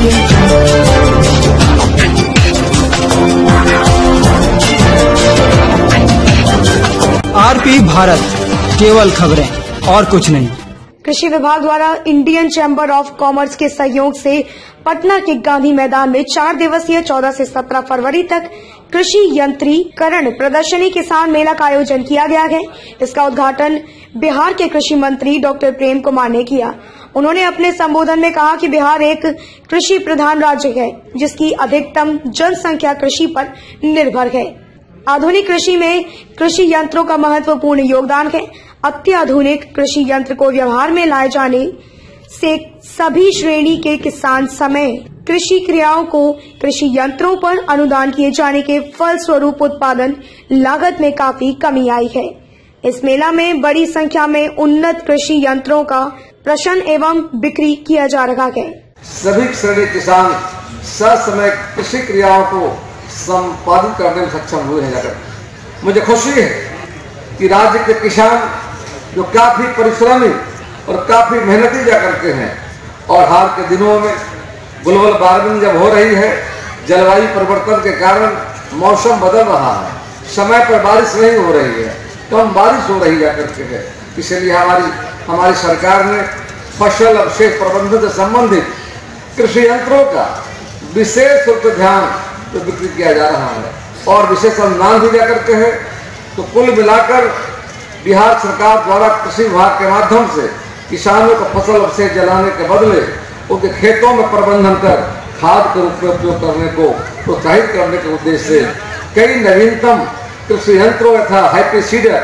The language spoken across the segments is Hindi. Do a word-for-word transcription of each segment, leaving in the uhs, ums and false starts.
आरपी भारत, केवल खबरें और कुछ नहीं। कृषि विभाग द्वारा इंडियन चैम्बर ऑफ कॉमर्स के सहयोग से पटना के गांधी मैदान में चार दिवसीय चौदह से सत्रह फरवरी तक कृषि यंत्रीकरण प्रदर्शनी किसान मेला का आयोजन किया गया है। इसका उद्घाटन बिहार के कृषि मंत्री डॉक्टर प्रेम कुमार ने किया। उन्होंने अपने संबोधन में कहा कि बिहार एक कृषि प्रधान राज्य है, जिसकी अधिकतम जनसंख्या कृषि पर निर्भर है। आधुनिक कृषि में कृषि यंत्रों का महत्वपूर्ण योगदान है। अत्याधुनिक कृषि यंत्र को व्यवहार में लाए जाने से सभी श्रेणी के किसान समय कृषि क्रियाओं को कृषि यंत्रों पर अनुदान किए जाने के फल स्वरूप उत्पादन लागत में काफी कमी आई है। इस मेला में बड़ी संख्या में उन्नत कृषि यंत्रों का प्रदर्शन एवं बिक्री किया जा रहा है। सभी श्रेणी किसान ससमय कृषि क्रियाओं को संपादित करने में सक्षम हुए हैं। जाकर मुझे खुशी है कि राज्य के किसान जो काफी परिश्रमी और काफी मेहनती जा करके हैं, और हाल के दिनों में ग्लोबल वार्मिंग जब हो रही है, जलवायु परिवर्तन के कारण मौसम बदल रहा है, समय पर बारिश नहीं हो रही है, कम बारिश हो रही जा करके है। इसलिए हमारी हमारी सरकार ने फसल अवशेष प्रबंधन से संबंधित कृषि यंत्रों का विशेष रूप से ध्यान तो बिक्री किया जा रहा है और विशेष अनुदान भी जा करके है। तो कुल मिलाकर बिहार सरकार द्वारा कृषि विभाग के माध्यम से किसानों को फसल अवशेष जलाने के बदले उनके खेतों में प्रबंधन कर खाद के रूप में उपयोग करने को प्रोत्साहित करने के उद्देश्य से कई नवीनतम कृषि यंत्रों तथा हैप्पी सीडर,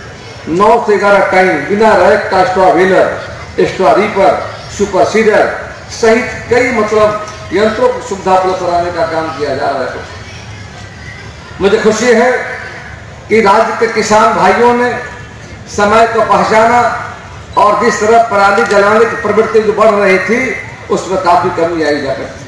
नौ से ग्यारह टाइम बिना रैक का स्ट्रॉ व्हीलर, स्ट्रॉ रीपर, सुपर सीडर सहित कई मतलब यंत्रों की सुविधा उपलब्ध कराने का काम किया जा रहा है। मुझे खुशी है कि राज्य के किसान भाइयों ने समय को पहचाना और जिस तरह पराली जलाने की प्रवृत्ति जो बढ़ रही थी, उसमें काफी कमी आई जाकर